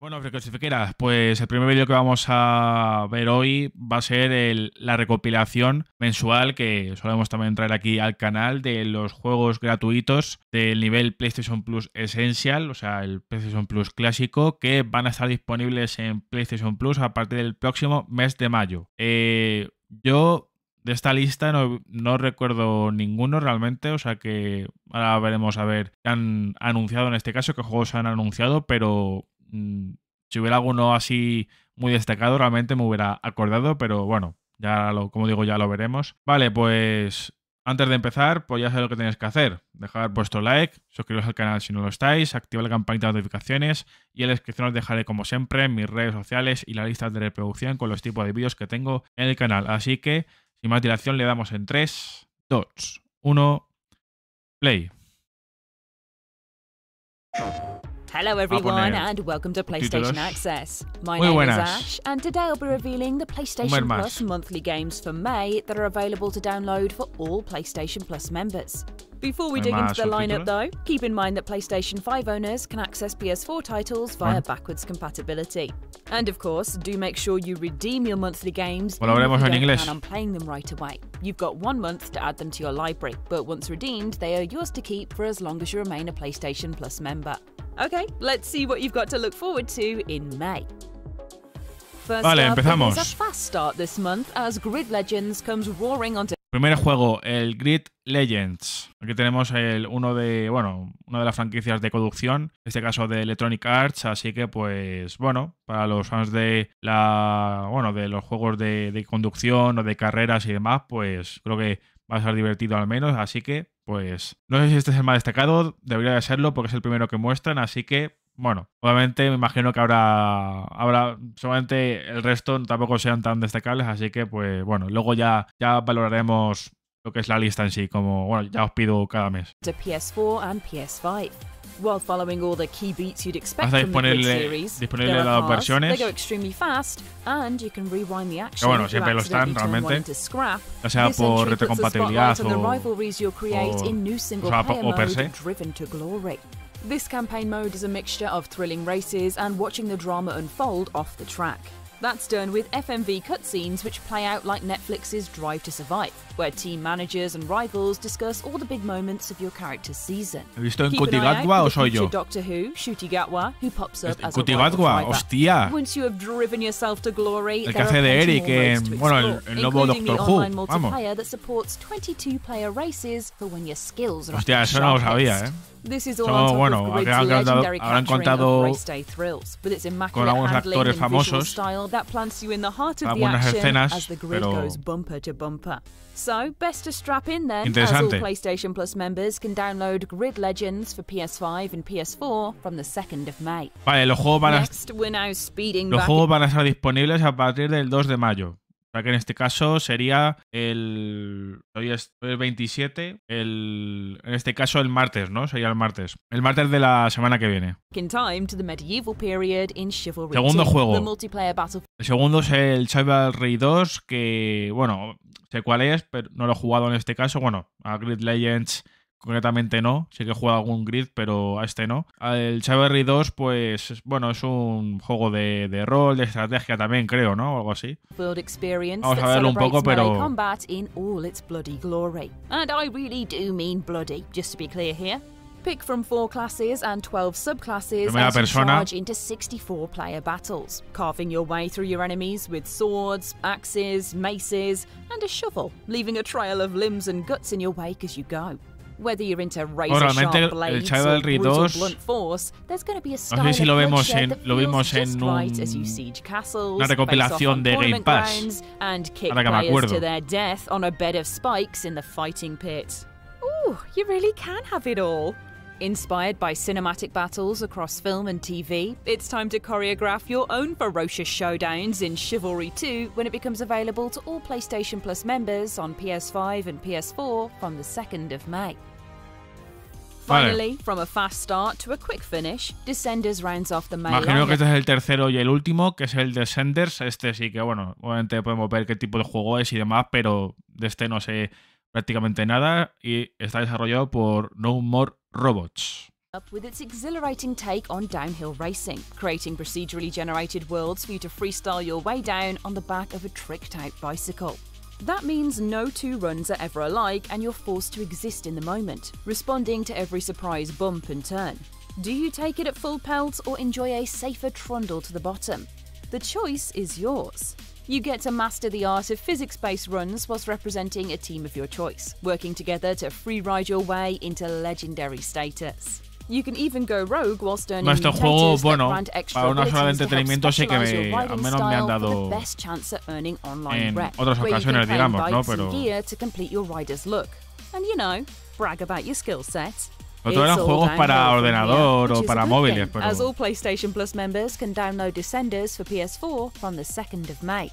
Bueno, Frecosifiqueras, pues el primer vídeo que vamos a ver hoy va a ser la recopilación mensual que solemos también traer aquí al canal de los juegos gratuitos del nivel PlayStation Plus Essential, o sea, el PlayStation Plus clásico, que van a estar disponibles en PlayStation Plus a partir del próximo mes de mayo. Yo de esta lista no recuerdo ninguno realmente, o sea que ahora veremos a ver qué han anunciado en este caso, qué juegos han anunciado, pero si hubiera alguno así muy destacado realmente me hubiera acordado, pero bueno, como digo, ya lo veremos. Vale, pues antes de empezar, pues ya sabéis lo que tenéis que hacer. Dejar vuestro like, suscribiros al canal si no lo estáis, activar la campanita de notificaciones y en la descripción os dejaré como siempre mis redes sociales y la lista de reproducción con los tipos de vídeos que tengo en el canal. Así que, sin más dilación, le damos en 3, 2, 1, play. Hello everyone and welcome to PlayStation Access. My name is Ash and today I'll be revealing the PlayStation Plus monthly games for May that are available to download for all PlayStation Plus members. Before we dig into the lineup though, keep in mind that PlayStation 5 owners can access PS4 titles via backwards compatibility. And of course, do make sure you redeem your monthly games even if you don't plan on playing them right away. You've got 1 month to add them to your library, but once redeemed, they are yours to keep for as long as you remain a PlayStation Plus member. Okay, let's see what you've got to look forward to in May. First up, empezamos. There's a fast start this month as Grid Legends comes roaring onto. Primer juego, el Grid Legends. Aquí tenemos una de las franquicias de conducción, en este caso de Electronic Arts, así que pues bueno, para los fans de de los juegos de conducción o de carreras y demás, pues creo que va a ser divertido al menos, así que pues no sé si este es el más destacado, debería de serlo porque es el primero que muestran, así que bueno, obviamente me imagino que habrá solamente el resto tampoco sean tan destacables, así que pues bueno, luego ya valoraremos lo que es la lista en sí, como bueno, ya os pido cada mes. PS4 and PS5. While following all the key beats you'd expect from the Grid series, disponible las dos versiones. They go extremely fast and you can rewind the action. Que bueno, siempre lo están realmente, ya sea por retrocompatibilidad o per se. This campaign mode is a mixture of thrilling races and watching the drama unfold off the track. That's done with FMV cutscenes which play out like Netflix's Drive to Survive, where team managers and rivals discuss all the big moments of your character's season. ¿He visto en Kutigatwa o soy yo? Doctor Who, Shootigatwa, who pops up as Kutigatwa, hostia. Once you have driven yourself to glory, el que hace de Eric en, el nuevo Doctor Who, vamos. That supports 22-player races for when your skills are hostia, eso no lo sabía, This is all on top of Grid's legendary capturing of race day thrills, with its immaculate handling and visual style that plants you in the heart of the action as the grid goes bumper to bumper. So, best to strap in then, as all PlayStation Plus members can download Grid Legends for PS5 and PS4 from the 2nd of May. Vale, los juegos van a estar disponibles a partir del 2 de mayo. O sea que en este caso sería hoy es el 27, en este caso el martes, ¿no? Sería el martes. El martes de la semana que viene. Segundo juego. El segundo es el Chivalry 2, que, bueno, sé cuál es, pero no lo he jugado en este caso. Bueno, a Grid Legends concretamente no, sí que he jugado algún Grid, pero a este no. El Chivalry 2, pues, bueno, es un juego de rol, de estrategia también, creo, ¿no? O algo así. Vamos a verlo un poco, pero... Pick from 4 classes and 12 subclasses as you charge into 64-player battles, carving your way through your enemies with swords, axes, maces, and a shovel, leaving a trail of limbs and guts in your wake as you go. Whether you're into razor-sharp blades or brutal blunt force, there's going to be a style of bloodshed that feels just right as you siege castles, face off on tournament grounds, and kick players to their death on a bed of spikes in the fighting pit. Ooh, you really can have it all. Inspired by cinematic battles across film and TV, it's time to choreograph your own ferocious showdowns in Chivalry 2 when it becomes available to all PlayStation Plus members on PS5 and PS4 from the 2nd of May. Finally, from a fast start to a quick finish, Descenders rounds off the May lineup. Imagino que este es el tercero y el último, que es el Descenders. Este sí que, bueno, obviamente podemos ver qué tipo de juego es y demás, pero de este no sé prácticamente nada y está desarrollado por No More Robots. up with its exhilarating take on downhill racing, creating procedurally generated worlds for you to freestyle your way down on the back of a tricked-out bicycle. That means no two runs are ever alike and you're forced to exist in the moment, responding to every surprise bump and turn. Do you take it at full pelt or enjoy a safer trundle to the bottom? The choice is yours. You get to master the art of physics-based runs whilst representing a team of your choice, working together to free-ride your way into legendary status. You can even go rogue whilst earning Este juego, mutators bueno, that grant extra para una sola de abilities to help entretenimiento sí que specialize your al riding menos me han style for dado the best chance at earning online en rep, otras where you can ocasiones, claim digamos, ¿no? bikes and Pero gear to complete your rider's look. And you know, brag about your skill set. otros eran It's juegos all para downhill from ordenador here, o which is para a good móviles, thing, pero as all PlayStation Plus members can download Descenders for PS4 from the 2nd of May.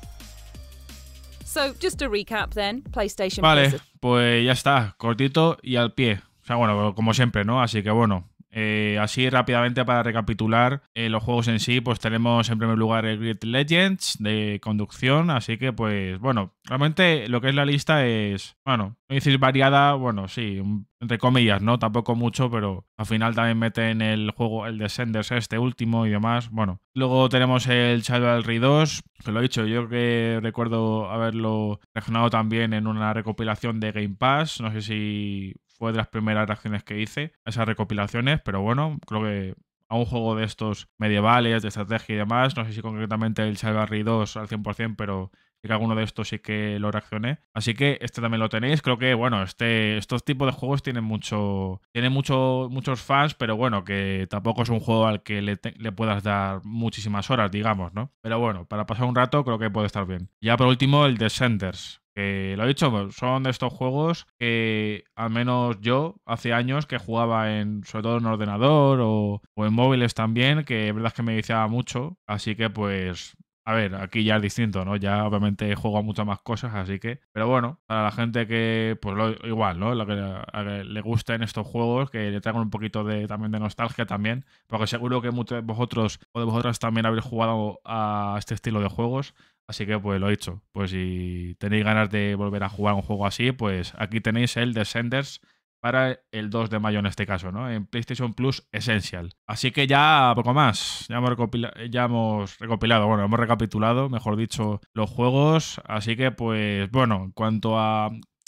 So, just to recap then, PlayStation vale, Plus. pues ya está, cortito y al pie. O sea, bueno, como siempre, ¿no? Así que bueno, así rápidamente para recapitular los juegos en sí, pues tenemos en primer lugar el Grid Legends de conducción, así que pues bueno, realmente lo que es la lista es, bueno, no decir variada, bueno, sí, entre comillas, ¿no? Tampoco mucho, pero al final también meten el juego, el Descenders este último y demás, bueno. Luego tenemos el Chivalry 2, que lo he dicho, yo que recuerdo haberlo regionado también en una recopilación de Game Pass, no sé si fue de las primeras reacciones que hice a esas recopilaciones, pero bueno, creo que a un juego de estos medievales, de estrategia y demás, no sé si concretamente el Chivalry 2 al 100%, pero sí que alguno de estos sí que lo reaccioné. Así que este también lo tenéis. Creo que, bueno, estos tipos de juegos tienen muchos fans, pero bueno, que tampoco es un juego al que le puedas dar muchísimas horas, digamos, ¿no? Pero bueno, para pasar un rato creo que puede estar bien. Ya por último, el Descenders. Que lo he dicho, son de estos juegos que al menos yo hace años que jugaba sobre todo en ordenador o en móviles también, que es verdad que me viciaba mucho, así que pues a ver, aquí ya es distinto, ¿no? Ya obviamente juego a muchas más cosas, así que, pero bueno, para la gente que pues igual, ¿no? Lo que le gusten estos juegos, que le traigan un poquito también de nostalgia también, porque seguro que muchos de vosotros o de vosotras también habéis jugado a este estilo de juegos. Así que pues lo he dicho, pues si tenéis ganas de volver a jugar un juego así, pues aquí tenéis el Descenders para el 2 de mayo en este caso, ¿no? En PlayStation Plus Essential. Así que ya poco más, ya hemos recopilado, bueno, hemos recapitulado, mejor dicho, los juegos. Así que pues bueno, en cuanto a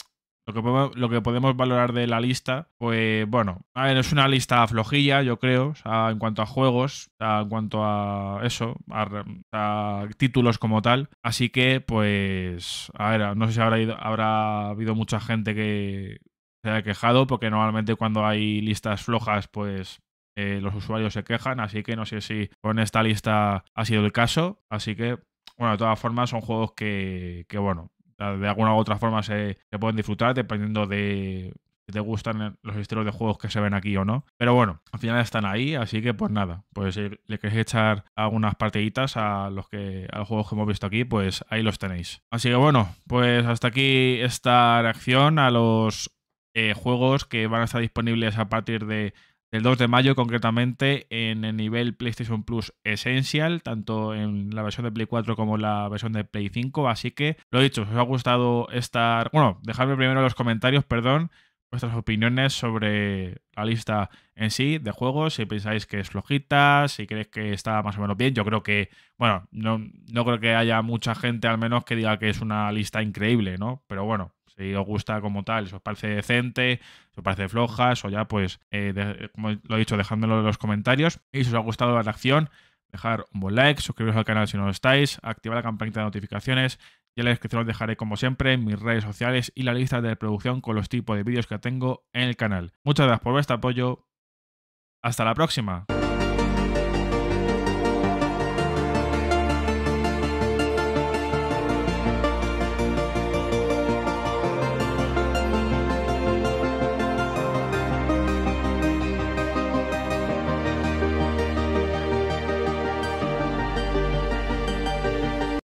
lo que podemos valorar de la lista, pues bueno, a ver, es una lista flojilla, yo creo, o sea, en cuanto a juegos, o sea, en cuanto a eso, a títulos como tal. Así que, pues, a ver, no sé si habrá habido mucha gente que se haya quejado, porque normalmente cuando hay listas flojas, pues los usuarios se quejan, así que no sé si con esta lista ha sido el caso. Así que, bueno, de todas formas, son juegos que bueno, de alguna u otra forma se pueden disfrutar dependiendo de si te gustan los estilos de juegos que se ven aquí o no. Pero bueno, al final están ahí, así que pues nada, pues si le queréis echar algunas partiditas a los juegos que hemos visto aquí, pues ahí los tenéis. Así que bueno, pues hasta aquí esta reacción a los juegos que van a estar disponibles a partir del 2 de mayo, concretamente en el nivel PlayStation Plus Essential, tanto en la versión de Play 4 como en la versión de Play 5. Así que, lo dicho, si os ha gustado bueno, dejadme primero en los comentarios, perdón, vuestras opiniones sobre la lista en sí de juegos, si pensáis que es flojita, si creéis que está más o menos bien. Yo creo que, bueno, no creo que haya mucha gente al menos que diga que es una lista increíble, ¿no? Pero bueno, si os gusta como tal, si os parece decente, si os parece floja, o ya pues, como lo he dicho, dejádmelo en los comentarios. Y si os ha gustado la reacción, dejar un buen like, suscribiros al canal si no lo estáis, activar la campanita de notificaciones y en la descripción os dejaré como siempre mis redes sociales y la lista de reproducción con los tipos de vídeos que tengo en el canal. Muchas gracias por vuestro apoyo. Hasta la próxima.